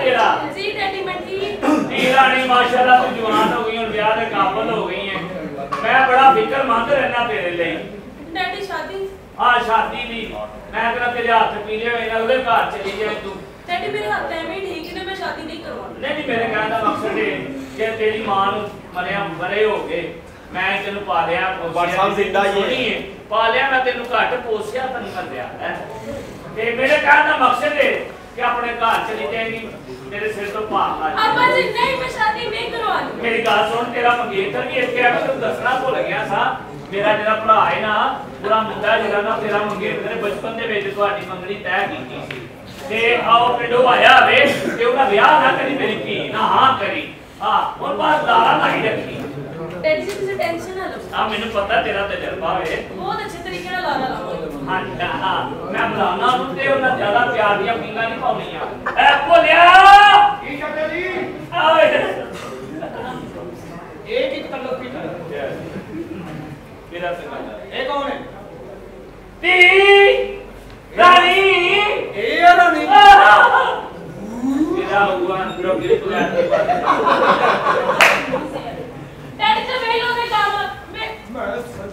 तेरा जी डैडी मैं ठीक नीला नहीं माशाल्लाह तू जवान हो गई और ब्याह दे काबिल हो गई है मैं बड़ा फिक्रमंद रहना तेरे लिए डैडी शादी हां शादी दी मैं तेरा तेरे हाथ पीले होए ना उधर घर चली जाए तू डैडी मेरे हाथ में ठीक है मैं शादी नहीं करवाऊंगी नहीं मेरे कहने का मकसद है कि तेरी मां नु मरिया बड़े हो गए मैं तेनु पालिया WhatsApp जिंदा ही है पालिया मैं तेनु घट पोसिया तन कर दिया है ते मेरे कहने का मकसद है कि अपने घर चली जाएगी मेरे सिर तो भार आ अब्बा जी नहीं मैं शादी नहीं करवानी मेरी गल सुन तेरा मंगेतर भी इत्थे आ मैं दसना भुल गया सा मेरा जेड़ा भरा है ना पूरा मुंडा जेड़ा ना तेरा मंगेतर ने बचपन दे विच तुहाडी मंगनी तय कीती सी ते आओ पिंडों आया वे ते ओदा विआह ना करी मेरी धी ना हां करी हां हुन बात दारा नहीं रखी डैडी जी तुझे टेंशन ना लो हां मैनू पता तेरा तजर्बा है बहुत अच्छे तरीके से लाना लाओ हां मैं बुलाना हूं ते ओना ज्यादा प्यार दी पिंगा नहीं पाउनियां ए बोलिया की कहते जी आए एक एक तल्लुक की तेरा से ये कौन है ती रानी ये रानी तेरा हुआ अंदर गिर गया डैडी से वेलो के काम मैं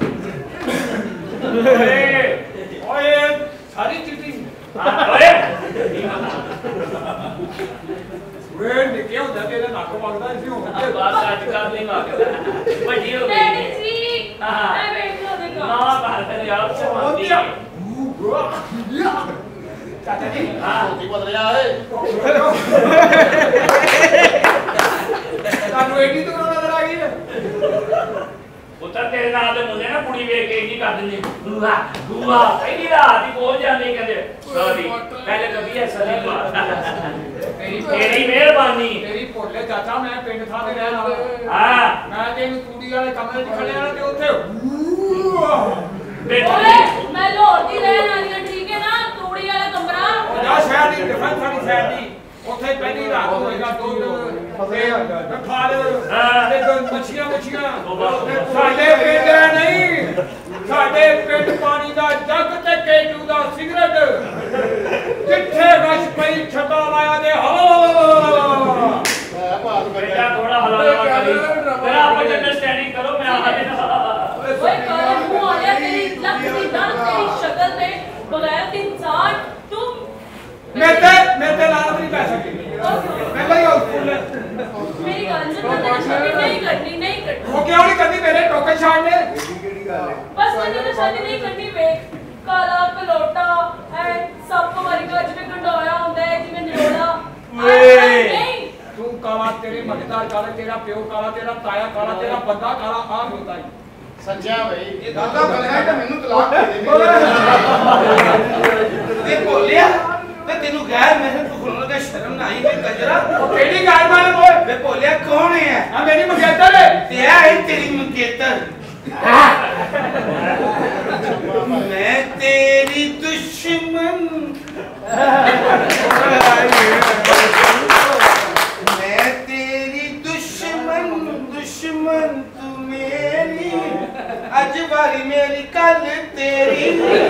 ओए सारी चीटिंग ओए वे निके होता तेरा नाक मांगदा इसी हो बात आजकल नहीं मांगता बड़ी हो गई डैडी जी मैं वेलो के ना काम बात है यार से मानती है चाचा जी हां की बदल जा है तानु एडी तो नजर आ गई है उतर तेरे नाल दे मुंडे ना कुड़ी वेख के नहीं कर दिंदे दुआ दुआ पहली रात ही बोल जांदे कहंदे सॉरी पहले कभी ऐसा नहीं हुआ तेरी मेहरबानी तेरी भोले चाचा मैं पिंड था ते रहन वाला हां मैं तेन तूड़ी वाले कमरे च खड़े आ ते ओथे ओए मैं लाहौर दी रहन वाली हां ठीक है ना तूड़ी वाला कमरा जा शहर दी डिफेंस वाली साइड दी ओथे पहली रात होएगा दूध ते खाल ते मच्छियां साडे पिंड नहीं साडे पिंड पानी दा जग ते केजू दा सिगरेट जिथे रश पई छटा लाया दे बेटा थोड़ा हला करी तेरा आपस अंडरस्टैंडिंग करो मैं आ गया ओए काला मुंह आ गया तेरी लग दी ना तेरी शक्ल पे बगैर इंसान तुम मैं लाना नहीं पै सकती मैं भाई स्कूल मेरी गाल से तो तेरी शादी नहीं करनी वो क्यों नहीं करनी मेरे टोकन छाड़ने बस मैंने शादी नहीं करनी वे काला कलोटा है सब हमारी गाज में गंडोया होता है जिਵੇਂ निरोड़ा नहीं तू काला तेरे मजेदार काला तेरा प्यो काला तेरा ताया काला तेरा बंदा काला आग होता है संजय भाई ये दादा बनना है मैनू तलाक दे दे ये बोलिया ते तेनु गैर महल तू खुलने का शर्म ना आई ते कंजरा ओ केडी गाल मारे ओए वे बोलिया कौन है हां मेरी मंगेतर है ते है तेरी मंगेतर मैं तेरी दुश्मन मैं तेरी दुश्मन दुश्मन तू मेरी अज वाली मेरी कल तेरी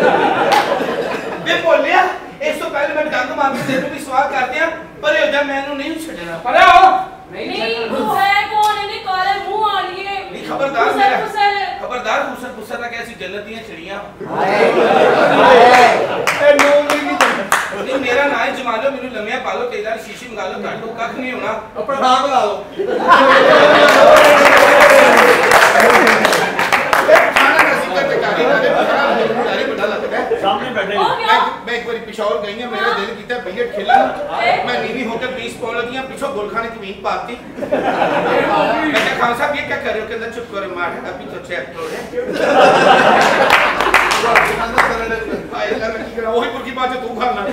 वे बोलिया इस तो पहले मैं डंग मार के तेरे भी सवाल करते हैं पर हो जा मैनू नहीं छड़ना पर आओ नहीं तू है कौन है काले मुंह आ लिए नहीं खबरदार मेरा खबरदार घुसर घुसर ना कैसी जन्नत दी चिड़ियां ए नून की नहीं मेरा ना है जमालो मेनू लम्या पालो तेरा शीशी मंगा लो ताड़ो कख नहीं होना अपना भाग ला लो खाना नसीब का टिकारी ना दे टिकारी बड़ा लगता है सामने बैठे मैं एक बार पिशौर गई है मेरा दिल कीता बिलियर्ड खेलन मैं नीवी होकर 20 पाउंड लगी पीछे गोलखाने की वीन पाती मैं खान साहब ये क्या कर रहे हो कहता चुप करो मार अभी तो चेक तो है वही पुरकी बात है तू खाना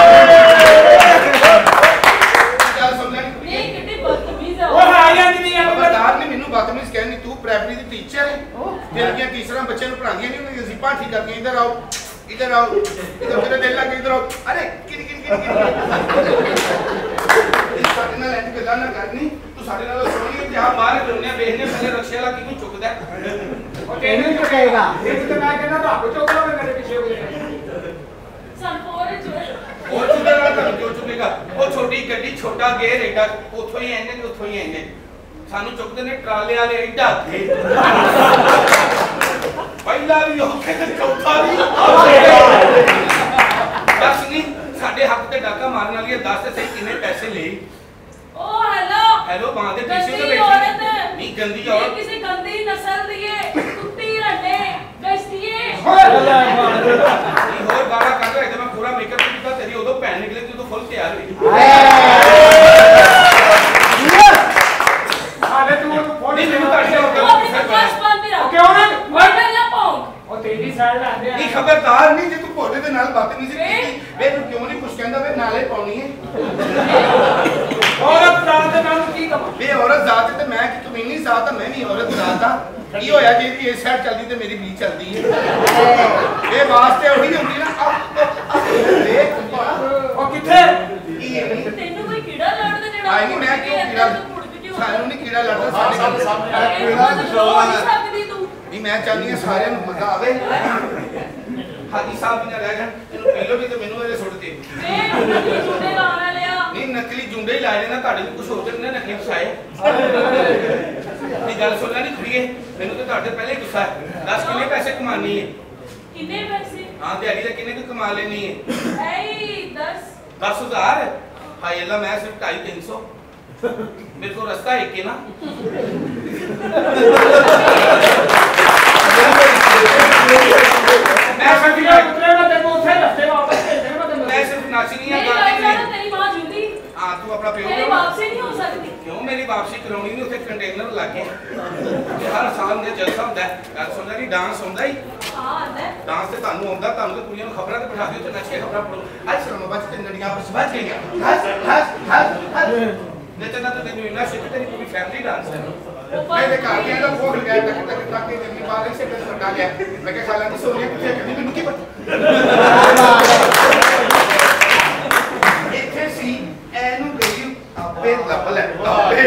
क्या समझा नहीं कितनी बदतमीज है वो आया नहीं है खबरदार ने मेनू बदतमीज कहनी तू प्राइमरी दी टीचर है तेरियां टीचरां बच्चे नु पढ़ांदियां नहीं उन्हें जिपा ठीक करके इधर आओ इधर मेरा दिल लग इधर आओ अरे किन किन किन किन इस साडे नाल ऐसे गल्लां ना करनी तू साडे नाल सोनी ते आ बाहर दुनिया देखने पहले रक्षे वाला किनु चुकदा और तेरे को कहेगा एक तो मैं कहना रब चोकला में मेरे पीछे हो गए संपोर जो और चुकेगा तो जो चुकेगा वो छोटी गड्डी ਜਿਹੜੀ ਛੋਟਾ ਗੇਰ ਐਡਾ ਉੱਥੋਂ ਹੀ ਆਉਂਦੇ ਤੇ ਉੱਥੋਂ ਹੀ ਆਉਂਦੇ ਸਾਨੂੰ ਚੁੱਕਦੇ ਨੇ ਟਰਾਲੇ ਵਾਲੇ ਐਡਾ ਥੇ ਪਹਿਲਾ ਵੀ ਉਹ ਕਹਿੰਦੇ ਚੌਥਾ ਵੀ ਦੱਸ ਨਹੀਂ ਸਾਡੇ ਹੱਥ ਤੇ ਡਾਕਾ ਮਾਰਨ ਵਾਲੀ ਹੈ, ਦੱਸ ਤੇ ਸਹੀ ਕਿੰਨੇ ਪੈਸੇ ਲਏ? ਓ ਹੈਲੋ ਹੈਲੋ ਬਾਂਹ ਦੇ ਪਿੱਛੇ ਗੰਦੀ ਤੋਂ ਬੈਠੀ ਔਰਤ ਨਹੀਂ ਗੰਦੀ ਇਹ ਔਰਤ ਕਿਸੇ ਗੰਦੀ ਨਸਲ ਦੀ ਏ ਕੁੱਤੀ ਰੰਡੇ ਗਸ਼ਤੀਏ ਨਹੀਂ ਹੋਰ ਗਾਲਾਂ ਕੱਢ ਰਿਹਾ ਤੇ ਮੈਂ ਪੂਰਾ ਮੇਕਅਪ ਕੀਤਾ ਤੇਰੀ ਉਦੋਂ ਭੈਣ ਨਿਕਲੇ ਤੂੰ ਫੁੱਲ ਤਿਆਰ ਹੋਈ ਹਾਲੇ ਤੂੰ ਫੋੜੀ ਨਹੀਂ ਮੈਨੂੰ ਤੁਹਾਡੇ ਉਹ ਆਪਣੀ ਬਕਵਾਸ ਬੰਦ ਹੀ ਰੱਖ ਕਿਉਂ ਨਾ ਵਰਡਨ ਨਾ ਪਾਉ ਉਹ ਤੇਰੀ ਸਾਈਡ ਲਾਂਦੇ ਨਹੀਂ ਖਬਰਦਾਰ ਨਹੀਂ ਜੇ ਤੂੰ ਭੋਲੇ ਦੇ ਨਾਲ ਬਾਤ ਨਹੀਂ ਸੀ ਕੀਤੀ ਵੇ ਤੂੰ ਕਿਉਂ ਨਹੀਂ ਕੁਛ ਕਹਿੰਦਾ ਵੇ ਨਾਲੇ ਪਾਉਣੀ ਹੈ ਔਰਤ ਦਾਤ ਦੇ ਨਾਲ ਕੀ ਕਮਾ ਵੇ ਔਰਤ ਜ਼ਾਤ ਤੇ ਮੈਂ ਕਿ ਤੂੰ ਇੰਨੀ ਜ਼ਾਤ ਮੈਂ ਵੀ ਔਰਤ ਜ਼ਾਤ ਆ ਕੀ ਹੋਇਆ ਜੇ ਇਹਦੀ ਇਸ ਸਾਈਡ ਚੱਲਦੀ ਤੇ ਮੇਰੀ ਵੀ ਚੱਲਦੀ ਹੈ ਇਹ ਵਾਸਤੇ ਉਹੀ ਹੁੰਦੀ ਨਾ ਦੇਖ ਉਹ ਕਿੱਥੇ ਤੈਨੂੰ ਕੋਈ ਕੀੜਾ ਲੜਦਾ ਜਿਹੜਾ ਆਈ ਨਹੀਂ ਮੈਂ ਕਿਉਂ ਕੀੜਾ ਸਾਨੂੰ ਨਹੀਂ ਕੀੜਾ ਲੜਦਾ ਸਾਡੇ ਸਕਦੀ ਤੂੰ ਨਹੀਂ ਮੈਂ ਚਾਹੁੰਦੀ ਹਾਂ ਸਾਰਿਆਂ ਨੂੰ ਮਜ਼ਾ ਆਵੇ ਹਾਜੀ ਸਾਹਿਬ ਵੀ ਨਾ ਰਹਿ ਜਾਣ ਇਹਨੂੰ ਪੀ ਲਓ ਵੀ ਤੇ ਮੈਨੂੰ ਇਹਦੇ ਸੁੱਟ ਦੇ ਵੇ ਨਕਲੀ ਝੂਟੇ ਲਾਉਣ ਵਾਲਿਆ ਨਹੀਂ ਨਕਲੀ ਜੁੰਡੇ ਹੀ ਲਾਏ ਨੇ ਨਾ ਤੁਹਾਡੇ ਵੀ ਕੁਝ ਹੋਰ ਤੇ ਨਹੀਂ ਨਕਲੀ ਫਸਾਏ ਇਹ ਗੱਲ ਸੁਣਨਾ ਨਹੀਂ ਖੜੀਏ ਮੈਨੂੰ ਤਾਂ ਤੁਹਾਡੇ ਪਹਿਲੇ ਹੀ ਗੁੱਸਾ ਹੈ 10 ਕਿੰਨੇ ਪੈਸੇ ਕਮਾਨੀ ਹੈ ਕਿੰਨੇ ਪੈਸੇ ਹਾਂ ਦਿਹਾੜੀ ਦਾ ਕਿੰਨੇ ਕੁ ਕਮਾ ਲੈਣੀ ਹੈ ਐ 10,000 ਹਾਏ ਅੱਲਾ ਮੈਂ ਸਿਰਫ 250-300 मेरे को रास्ता है कि ना मैं सिर्फ नाची नहीं है तेरी मां जिंदी हाँ तू अपना प्यो मेरी वापसी नहीं हो सकती क्यों मेरी वापसी करानी नहीं उसे कंटेनर लाके हर साल में जलसा होता है गल सुन रही डांस होता ही हां आंदा डांस ते तानू आंदा तानू ते कुड़ियां नु खबरां ते बिठा दियो ते नच के खबरां पढ़ो आज शर्मा बच ते नड़ियां बस बच गईयां हस नचना तो तेनू इना सिख तेरी पूरी फैमिली डांस है मेरे घर के अंदर फोन गया तक तक तक के जमी पाले से कस हटा गया मैं क्या खाला की सोनिया किथे कदी मैनू की पता इथे सी एनु गई आपे लपल है आपे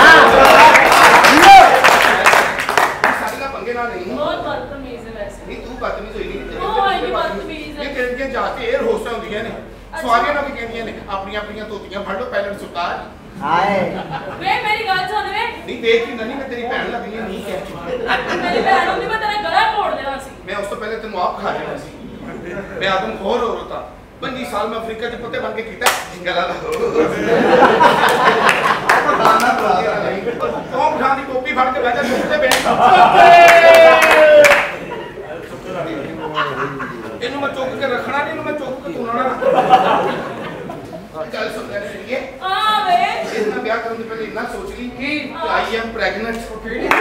साडे ना पंगे ना नहीं बहुत बदतमीज है वैसे नहीं तू बदतमीज होई नहीं नहीं बदतमीज है ये करके जाके एयर होस्ट होंदियां ने सवारियां ना भी कहंदियां ने अपनी अपनी तोतियां फड़ लो पायलट सुतार हाय वे मेरी गल सुन वे नहीं देख ही नहीं मैं तेरी भैन लगनी नहीं कह मेरी बहन होंदी मैं तेरा गला तोड़ देना सी मैं उस तो पहले तेन आप खा लेना सी मैं आदमखोर औरत था 25 साल में अफ्रीका के पत्ते बन के कीता गला ला गाना बजा नहीं कौन उठा दी टोपी फाड़ के बैठा सुत्ते बैठ इनु मैं चुक के रखना नहीं इनु मैं चुक के तुरना चल सुन ले ये हां वे इतना ब्याह करने से पहले इतना सोच ली कि आई एम प्रेग्नेंट ओ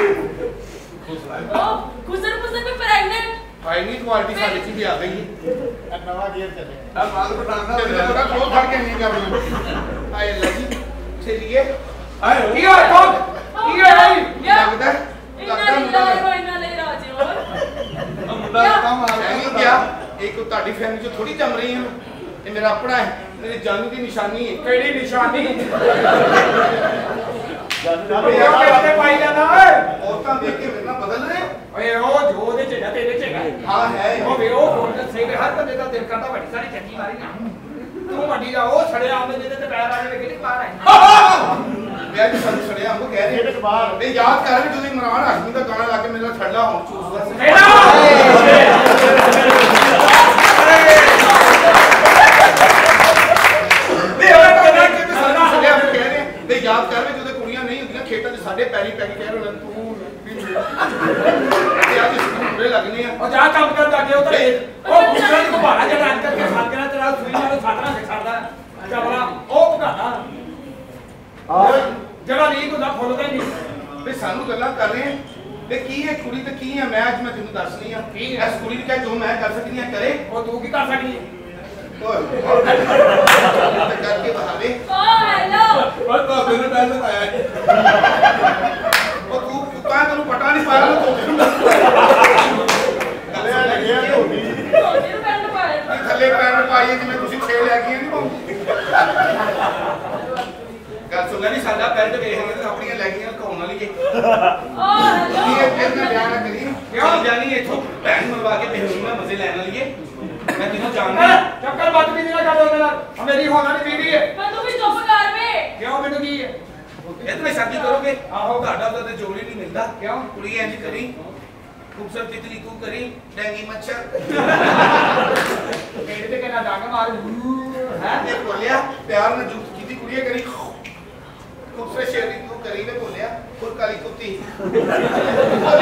गुजर गुजर में प्रेग्नेंट आई नीड क्वालिटी सारी चीज भी आ गई है नवा गियर चले अब माल बनाना तेरे पूरा क्लोज फाड़ के नहीं कर रही आई अल्लाह जी चलिए आए किया कौन किया है लगता है इन्ना ले राजे हो मुंडा काम आ नहीं क्या एक ਤੁਹਾਡੀ ਫੈਮਿਲੀ ਚ ਥੋੜੀ ਜੰਮ ਰਹੀ ਹੈ ਇਹ ਮੇਰਾ ਆਪਣਾ ਹੈ ਮੇਰੀ ਜਾਨ ਦੀ ਨਿਸ਼ਾਨੀ ਹੈ ਕਿਹੜੀ ਨਿਸ਼ਾਨੀ जादू ਇਹ ਕਿੱਥੇ ਪਾਈ ਜਾਂਦਾ ਓਏ ਔਰਤਾਂ ਦੇਖ ਕੇ ਮੇਰੇ ਨਾਲ ਬਦਲ ਰਹੇ ਹੋ ਓਏ ਉਹ ਜੋ ਉਹਦੇ ਚ ਹੈ ਤੇਰੇ ਚ ਹੈ ਹਾਂ ਹੈ ਉਹ ਵੇ ਉਹ ਬੋਲਦਾ ਸਹੀ ਹਰ ਬੰਦੇ ਦਾ ਦਿਲ ਕਰਦਾ ਵੱਡੀ ਸਾਰੀ ਚੱਕੀ ਮਾਰੀ ਨਾ ਤੂੰ ਵੱਡੀ ਦਾ ਉਹ ਛੜਿਆ ਆਉਂਦੇ ਜਿਹਦੇ ਤੇ ਪੈਰ ਆ ਕੇ ਕਿਹੜੀ ਪਾਰ ਹੈ ਮੈਂ ਅੱਜ ਸਾਨੂੰ ਛੜਿਆ ਉਹ ਕਹਿ ਰਹੇ ਇਹ ਯਾਦ ਕਰ ਵੀ ਤੁਸੀਂ ਇਮਰਾਨ ਹਾਸ਼ਮੀ ਦਾ ਗਾਣਾ ਲਾ ਕੇ ਮੇਰਾ ਛੱਡਾ ਹੁਣ ਚੂਸਦਾ ਸੀ ਤੇ ਯਾਦ ਕਰ ਵੀ ਜਦੋਂ ਕੁੜੀਆਂ ਨਹੀਂ ਹੁੰਦੀਆਂ ਖੇਤਾਂ 'ਚ ਸਾਡੇ ਪੈਰੀ ਪੈ ਕੇ ਕਹਿ ਰਹੇ ਤੂੰ ਵੀ ਤੇ ਅੱਜ ਪੂਰੇ ਲੱਗਨੇ ਆ ਉਹ ਜਾ ਕੰਮ ਕਰਦਾ ਕਿ ਉਹ ਤਾਂ ਉਹ ਗੁੱਸਾ ਦੀ ਘੁਬਾਰਾ ਜਿਹੜਾ ਅੱਜ ਕਰਕੇ ਸਾਥ ਕਰਾ ਤੇਰਾ ਸੂਈ ਨਾਲ ਸਾਥਣਾ ਸਿਖਾਉਂਦਾ ਚਵਲਾ ਉਹ ਭਗਾਦਾ ਜਿਹੜਾ ਨਹੀਂ ਹੁੰਦਾ ਫੁੱਲਦਾ ਹੀ ਨਹੀਂ ਵੀ ਸਾਨੂੰ ਗੱਲਾਂ ਕਰ ਰਹੇ ਤੇ ਕੀ ਹੈ ਕੁੜੀ ਤੇ ਕੀ ਹੈ ਮੈਂ ਅੱਜ ਮੈਂ ਤੈਨੂੰ ਦੱਸਣੀ ਆ ਇਸ ਕੁੜੀ ਨੂੰ ਕਹਿ ਜੋ ਮੈਂ ਕਰ ਸਕਦੀ ਆ ਕਰੇ ਉਹ ਤੂੰ ਕੀ ਕਰ ਸਕਦੀ ਹੈ ਕਰਕੇ ਬਹਾਵੇ ओ हेलो और तो मेरे पैसे आया ਉਹ ਤੂੰ ਕੁੱਤਾ ਤੈਨੂੰ ਪਤਾ ਨਹੀਂ ਪਾਇਆ ਨਾ ਤੂੰ ले गया तो भी छोटी पैंट पाए ਥੱਲੇ ਪੈਰ ਪਾਈਏ ਜਿਵੇਂ ਤੁਸੀਂ ਛੇ ਲੈ ਗਏ ਨਹੀਂ ਪਾਉਂਦੇ ਗੱਲ ਸੁਣ ਲੈ ਨਹੀਂ ਸਾਡਾ ਪੈਂਟ ਵੇਖ ਕੇ ਆਪਣੀਆਂ ਲੈ ਗਈਆਂ ਘਾਉਣ ਵਾਲੀ ਜੇ ओ हेलो ਇਹ ਫਿਰ ਨਾ ਵਿਆਹ ਨਾ ਕਰੀ ਕਿਉਂ ਜਾਨੀ ਇੱਥੋਂ ਭੈਣ ਮਰਵਾ ਕੇ ਬੇਹੂਰੀ ਨਾਲ ਮਜ਼ੇ ਲੈਣ ਵਾਲੀਏ ਮੈਂ ਤੈਨੂੰ ਜਾਣਦਾ ਚੱਕਰ ਬਾਤ ਵੀ ਨਹੀਂ ਕਰ ਉਹਦੇ ਨਾਲ ਮੇਰੀ ਹੋਣਾ ਨਹੀਂ ਬੀਵੀ ਹੈ मैं तू भी चुप कर वे ਆਹੋ ਤੁਹਾਡਾ ਤਾਂ ਤੇ ਜੋੜੀ ਨਹੀਂ ਮਿਲਦਾ ਕਿਉਂ ਕੁੜੀ ਇੰਜ ਕਰੀ ਖੂਬਸੂਰਤ ਤਿਤਲੀ ਤੂੰ ਕਰੀ ਡੈਂਗੀ ਮੱਛਰ ਮੇਰੇ ਤੇ ਕਿਹਨਾਂ ਡੰਗ ਮਾਰ ਹੈ ਤੇ ਬੋਲਿਆ ਪਿਆਰ ਨਾਲ ਜੁਗਤ ਕੀਤੀ ਕੁੜੀਏ ਕਰੀ ਖੂਬਸੂਰਤ ਸ਼ੇਰੀ ਤੂੰ ਕਰੀ ਨੇ ਬੋਲਿਆ ਹੋਰ ਕਾਲੀ ਕੁੱਤੀ